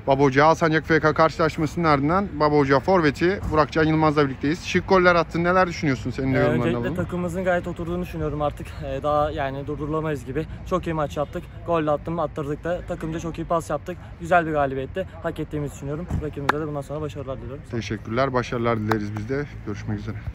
Baba Hoca Alsancak FK karşılaşmasının ardından Baba Hoca forveti Burakcan Yılmaz'la birlikteyiz. Şık goller attın. Neler düşünüyorsun? Senin de yorumlarını alalım. Öncelikle takımımızın gayet oturduğunu düşünüyorum artık. Daha yani durdurulamayız gibi. Çok iyi maç yaptık. Gol de attırdık da. Takımca çok iyi pas yaptık. Güzel bir galibiyetti. Hak ettiğimizi düşünüyorum. Rakibimize de bundan sonra başarılar diliyorum. Teşekkürler. Başarılar dileriz biz de. Görüşmek üzere.